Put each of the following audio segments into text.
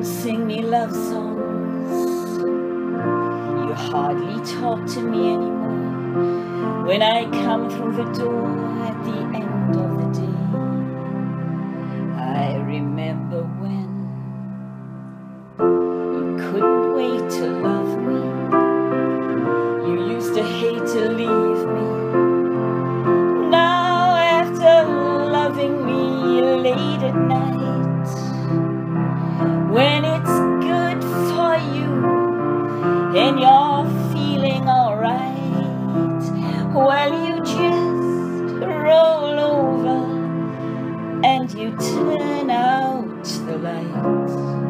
sing me love songs. You hardly talk to me anymore when I come through the door at the end of the day. I remember when you couldn't wait to love me. You used to hate to leave me. Now after loving me late at night, when it's good for you and you're feeling alright, well, you just roll over and you turn out the light,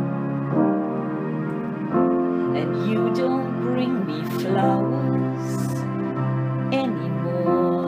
and you don't bring me flowers anymore.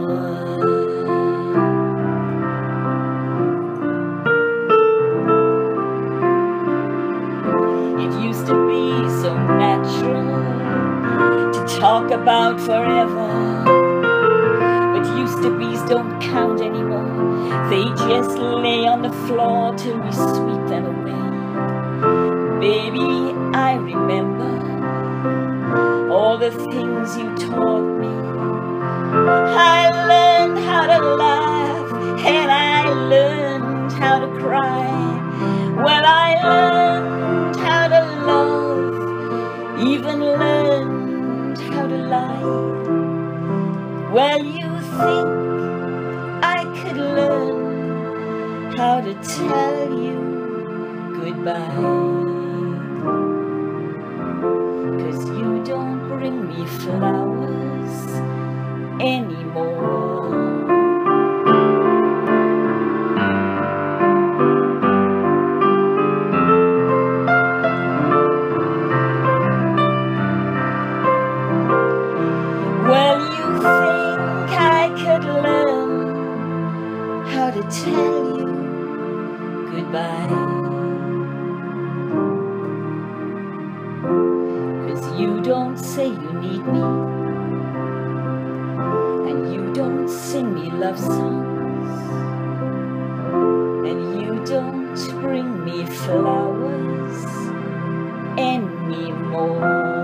It used to be so natural to talk about forever, but used to be's don't count anymore. They just lay on the floor till we sweep them away. Baby, I remember all the things you taught me. I learned how to laugh and I learned how to cry. Well, I learned how to love, even learned how to lie. Well, you think I could learn how to tell you goodbye, 'cause you don't bring me flowers anymore. Well, you think I could learn how to tell you goodbye, 'cause you don't say you need me, and you don't sing me love songs, and you don't bring me flowers anymore.